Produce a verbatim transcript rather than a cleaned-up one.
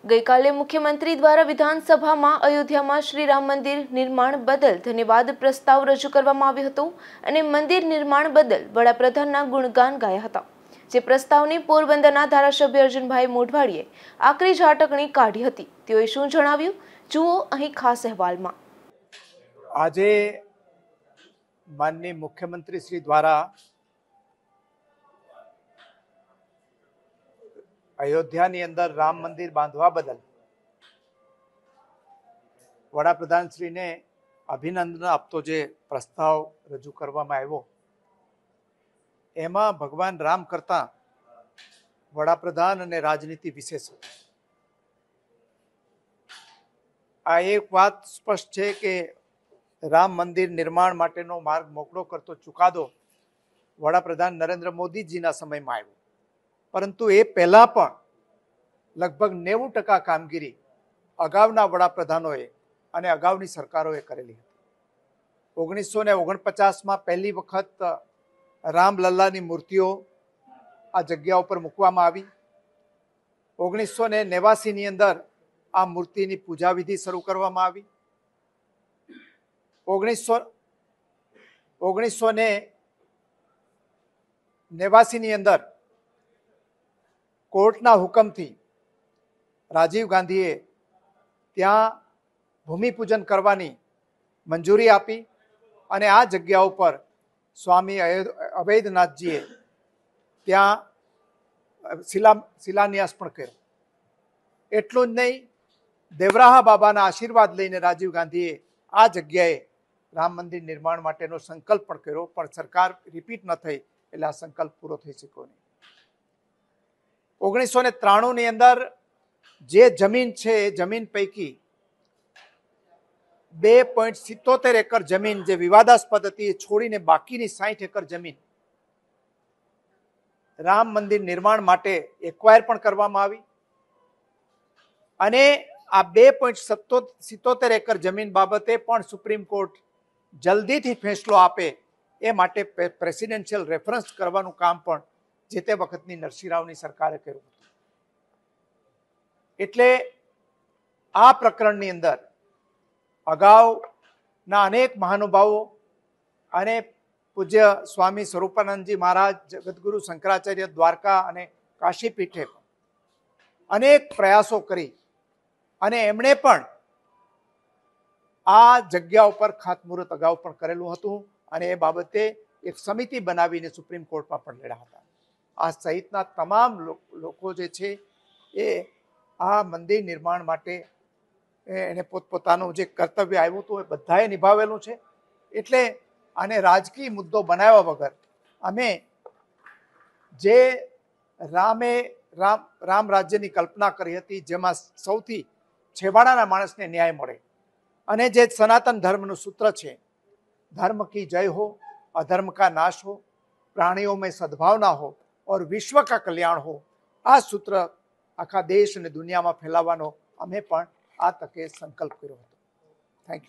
ગઈકાલે મુખ્યમંત્રી દ્વારા વિધાનસભામાં અયોધ્યામાં શ્રી રામ મંદિર નિર્માણ બદલ ધન્યવાદ પ્રસ્તાવ રજૂ કરવામાં આવ્યો હતો અને મંદિર નિર્માણ બદલ વડાપ્રધાનના ગુણગાન ગાયા હતા। જે પ્રસ્તાવની પોરબંદરના ધારાસભ્ય અર્જુનભાઈ મોઢવાડીએ આકરી ઝાટકણી કાઢી હતી। તેઓએ શું જણાવ્યું, જુઓ અહીં ખાસ અહેવાલમાં। આજે માનનીય મુખ્યમંત્રી શ્રી દ્વારા અયોધ્યાની અંદર રામ મંદિર બાંધવા બદલ વડાપ્રધાનશ્રીને અભિનંદન આપતો જે પ્રસ્તાવ રજૂ કરવામાં આવ્યો, એમાં ભગવાન રામ કરતા વડાપ્રધાન અને રાજનીતિ વિશેષ આ એક વાત સ્પષ્ટ છે કે રામ મંદિર નિર્માણ માટેનો માર્ગ મોકળો કરતો ચુકાદો વડાપ્રધાન નરેન્દ્ર મોદીજીના સમયમાં આવ્યો, પરંતુ એ પહેલા પણ લગભગ નેવું ટકા કામગીરી અગાઉના વડાપ્રધાનોએ અને અગાઉની સરકારોએ કરેલી હતી। ઓગણીસો ને ઓગણપચાસમાં પહેલી વખત રામલલ્લાની મૂર્તિઓ આ જગ્યા ઉપર મૂકવામાં આવી। ઓગણીસો ને નેવાસીની અંદર આ મૂર્તિની પૂજા વિધિ શરૂ કરવામાં આવી। ઓગણીસો ઓગણીસો ને નેવાસીની અંદર કોર્ટના હુકમથી રાજીવ ગાંધીએ ત્યાં ભૂમિપૂજન કરવાની મંજૂરી આપી અને આ જગ્યા ઉપર સ્વામી અવૈધનાથજીએ ત્યાં શિલા શિલાન્યાસ પણ કર્યો। એટલું જ નહીં, દેવરાહા બાબાના આશીર્વાદ લઈને રાજીવ ગાંધીએ આ જગ્યાએ રામ મંદિર નિર્માણ માટેનો સંકલ્પ પણ કર્યો, પણ સરકાર રિપીટ ન થઈ એટલે આ સંકલ્પ પૂરો થઈ શક્યો નહીં। ઓગણીસો ને ત્રાણું ની અંદર જે જમીન છે એ જમીન પૈકી બે પોઈન્ટ સિત્તોતેર એકર જમીન જે વિવાદાસ્પદ હતી એ છોડીને બાકીની સાઠ એકર જમીન રામ મંદિર નિર્માણ માટે એક્વાયર પણ કરવામાં આવી અને આ બે પોઈન્ટ સિત્તોતેર એકર જમીન બાબતે પણ સુપ્રીમ કોર્ટ જલ્દીથી ફેંસલો આપે એ માટે પ્રેસિડેન્શિયલ રેફરન્સ કરવાનું કામ પણ જે તે વખતની નરસિંહ રાવની સરકારે કર્યું હતું। એટલે આ પ્રકરણની અંદર અગાઉના અનેક મહાનુભાવો અને પૂજ્ય સ્વામી સ્વરૂપાનંદજી મહારાજ, જગતગુરુ શંકરાચાર્ય દ્વારકા અને કાશી પીઠે અનેક પ્રયાસો કરી અને એમણે પણ આ જગ્યા ઉપર ખાતમુહૂર્ત અગાઉ પણ કરેલું હતું અને એ બાબતે એક સમિતિ બનાવીને સુપ્રીમ કોર્ટમાં પણ લડ્યા હતા। આ સહિતના તમામ લોકો જે છે એ આ મંદિર નિર્માણ માટે એને પોતપોતાનું જે કર્તવ્ય આવ્યું હતું એ બધાએ નિભાવેલું છે। એટલે આને રાજકીય મુદ્દો બનાવ્યા વગર અમે જે રામે રામ રામ રાજ્યની કલ્પના કરી હતી, જેમાં સૌથી છેવાડાના માણસને ન્યાય મળે અને જે સનાતન ધર્મનું સૂત્ર છે, ધર્મ કી જય હો, અધર્મ કા નાશ હો, प्राणियों में सद्भावना हो और विश्व का कल्याण हो, આ સૂત્ર આખા દેશ અને દુનિયામાં ફેલાવવાનો અમે પણ આ તકે સંકલ્પ કર્યો હતો।